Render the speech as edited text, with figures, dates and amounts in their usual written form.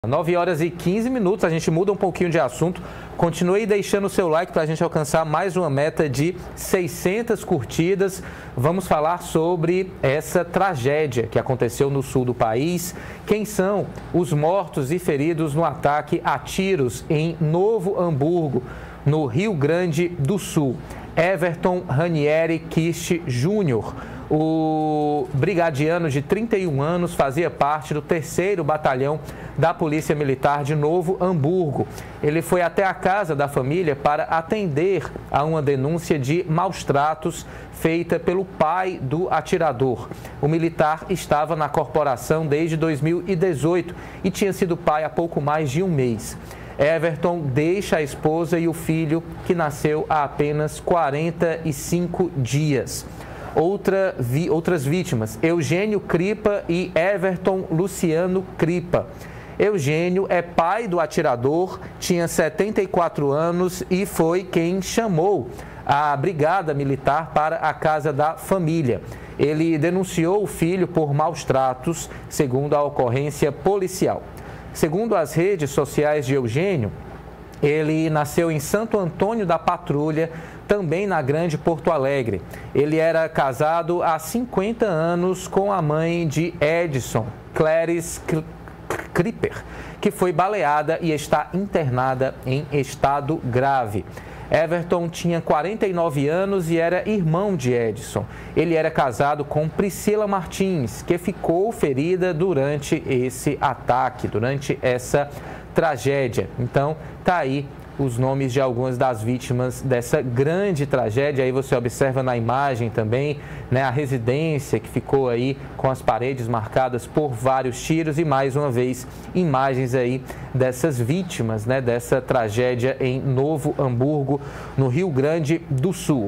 9 horas e 15 minutos, a gente muda um pouquinho de assunto. Continue deixando o seu like para a gente alcançar mais uma meta de 600 curtidas. Vamos falar sobre essa tragédia que aconteceu no sul do país. Quem são os mortos e feridos no ataque a tiros em Novo Hamburgo, no Rio Grande do Sul? Everton Ranieri Kist Júnior. O brigadiano de 31 anos fazia parte do 3º Batalhão da Polícia Militar de Novo Hamburgo. Ele foi até a casa da família para atender a uma denúncia de maus-tratos feita pelo pai do atirador. O militar estava na corporação desde 2018 e tinha sido pai há pouco mais de um mês. Everton deixa a esposa e o filho, que nasceu há apenas 45 dias. Outras vítimas, Eugênio Cripa e Everton Luciano Cripa. Eugênio é pai do atirador, tinha 74 anos e foi quem chamou a brigada militar para a casa da família. Ele denunciou o filho por maus-tratos, segundo a ocorrência policial. Segundo as redes sociais de Eugênio, ele nasceu em Santo Antônio da Patrulha, também na Grande Porto Alegre. Ele era casado há 50 anos com a mãe de Edson, Clarice Kripper, que foi baleada e está internada em estado grave. Everton tinha 49 anos e era irmão de Edson. Ele era casado com Priscila Martins, que ficou ferida durante esse ataque, durante essa tragédia. Então, tá aí os nomes de algumas das vítimas dessa grande tragédia. Aí você observa na imagem também, né, a residência que ficou aí com as paredes marcadas por vários tiros e, mais uma vez, imagens aí dessas vítimas, né, dessa tragédia em Novo Hamburgo, no Rio Grande do Sul.